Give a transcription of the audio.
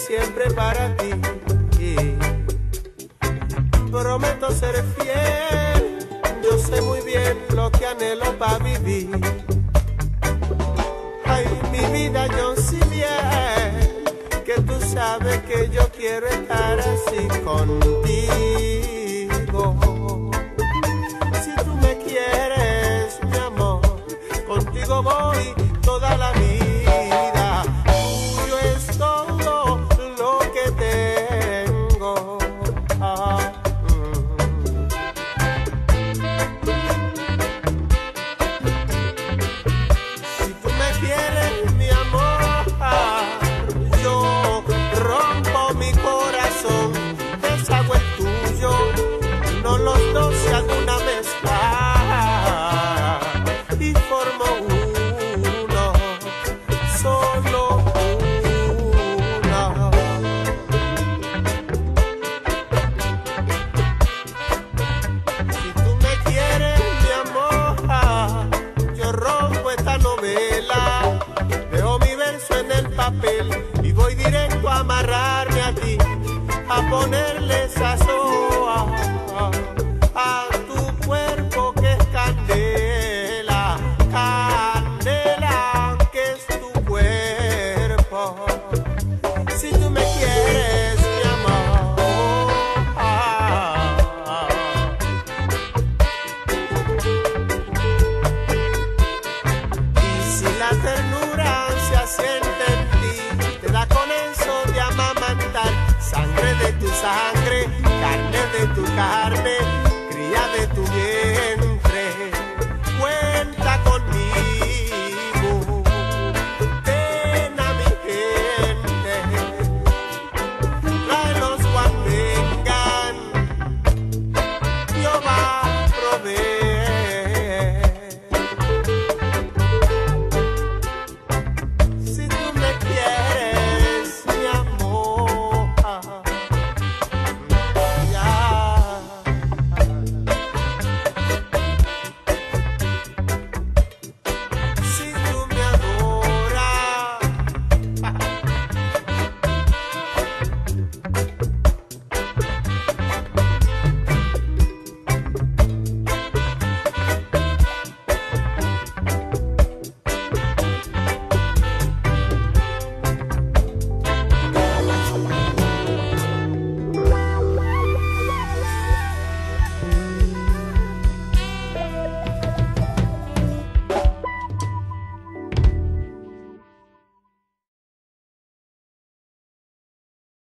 siempre para ti. Prometo ser fiel, yo sé muy bien lo que anhelo para vivir. Ay, mi vida, yo sí bien, que tú sabes que yo quiero estar así contigo. Si tú me quieres, mi amor, contigo voy toda la vida. Tuyo es todo lo que tengo. Si tú me quieres, mi amor, yo rompo mi corazón, deshago el tuyo, no los dos se hagan una mezcla y formo uno, solo uno. Si tú me quieres, mi amor, yo rompo esta novela, dejo mi verso en el papel y voy directo a amarrarme a ti, a ponerle sazón a tu cuerpo que es candela, candela que es tu cuerpo. Si tú me quieres, mi amor, y si la ternura se asiente en ti, te da con eso de amamantar, sangre de tu sangre, carne de tu carne,